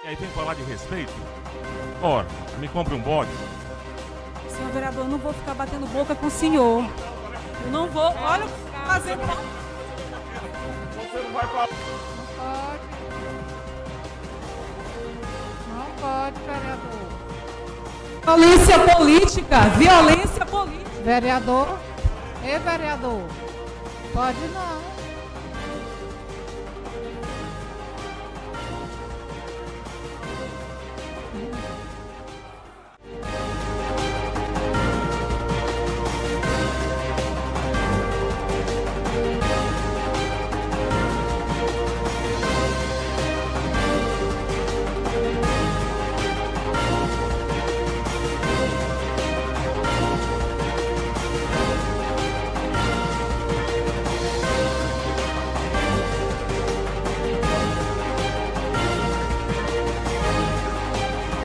E aí tem que falar de respeito? Ora, me compre um bode. Senhor vereador, eu não vou ficar batendo boca com o senhor. Eu não vou, olha, fazendo... Você não vai falar. Não pode, vereador. Violência política, violência política. Vereador? Ei, vereador. Pode não.